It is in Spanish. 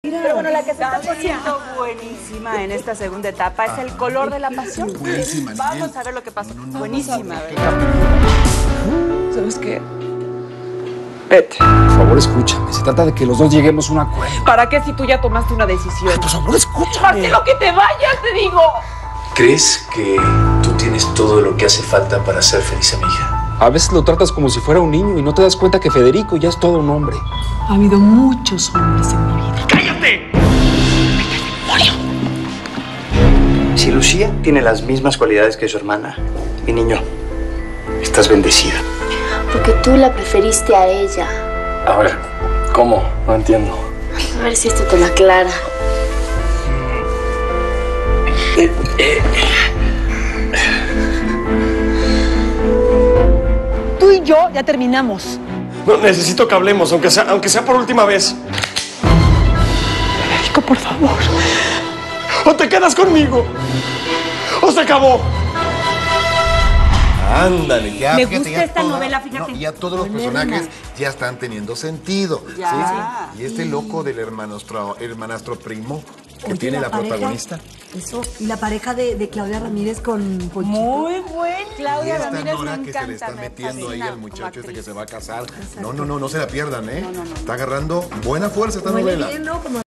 Pero bueno, la que se está poniendo buenísima en esta segunda etapa es El color de la pasión. Buenísima, Vamos a ver lo que pasó. Buenísima, ¿verdad? ¿Sabes qué? Vete. Por favor, escúchame. Se trata de que los dos lleguemos a un acuerdo. ¿Para qué si tú ya tomaste una decisión? Por favor, escúchame. Marcelo, que te vayas, te digo. ¿Crees que tú tienes todo lo que hace falta para ser feliz a mi hija? A veces lo tratas como si fuera un niño y no te das cuenta que Federico ya es todo un hombre. Ha habido muchos hombres en mi vida. ¡Cállate! Si Lucía tiene las mismas cualidades que su hermana, mi niño, estás bendecido. Porque tú la preferiste a ella. A ver, ¿cómo? No entiendo. A ver si esto te lo aclara. Tú y yo ya terminamos. No, necesito que hablemos, aunque sea por última vez. Federico, por favor. O te quedas conmigo, o se acabó. Ándale, ya. Me fíjate, gusta ya esta novela, fíjate. No, ya todos los personajes ya están teniendo sentido. Ya. ¿sí? Y este loco del hermanastro primo que Oye, tiene la pareja, protagonista. Eso, y la pareja de Claudia Ramírez con Ponchito. Muy buen. Y Claudia esta Ramírez Nora me que encanta. se le está me metiendo ahí fascina al como muchacho este que actriz. se va a casar. No se la pierdan, ¿eh? No. Está agarrando buena fuerza esta Huele novela. bien, ¿no? Como